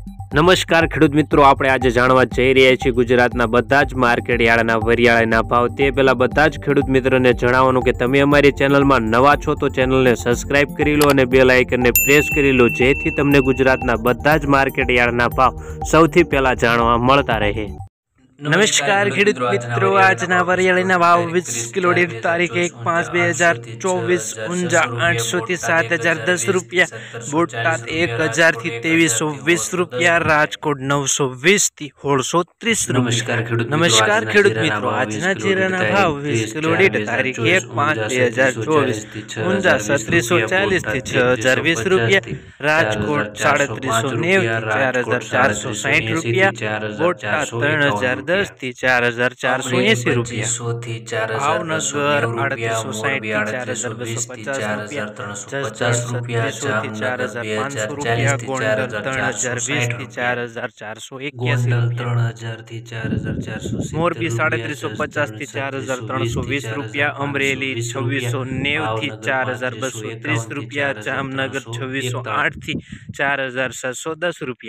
નમસ્કાર ખેડૂત મિત્રો, આપણે આજે જાણવા જઈ રહ્યા છીએ ગુજરાતના બધા જ માર્કેટ યાર્ડના વરિયાળીના ભાવ। તે પહેલા બધા જ ખેડૂત મિત્રોને જણાવવાનું કે તમે અમારી ચેનલમાં નવા છો તો ચેનલને સબસ્ક્રાઇબ કરી લો અને બેલ આઇકનને પ્રેસ કરી લો, જેથી તમને ગુજરાતના બધા જ માર્કેટ યાર્ડના ભાવ સૌથી પહેલા જાણવા મળતા રહે। નમસ્કાર ખેડૂત મિત્રો, આજના વરિયાળીના ભાવ 20 કિલો દીઠ તારીખ 1/5/2024 ઊંઝા 800 થી 7010 રૂપિયા, બોટાદ 1000 થી 2320 રૂપિયા, રાજકોટ 920 થી 1630 રૂપિયા। નમસ્કાર ખેડૂત મિત્રો, આજના જીરાના ભાવ 20 કિલો દીઠ તારીખ 1/5/2024 ઊંઝા 3740 થી 6020 રૂપિયા, રાજકોટ 3390 થી 4460 રૂપિયા, બોટાદ 3010 થી 4480 રૂપિયા, ભાવનગર 3860 થી 4250 રૂપિયા, જસદણ 3700 થી 4500 રૂપિયા, ગોંડલ 3020 થી 4481 રૂપિયા, મોરબી 3350 થી 4320 રૂપિયા, અમરેલી 2690 થી 4230 રૂપિયા, જામનગર 2608 થી 4710 રૂપિયા।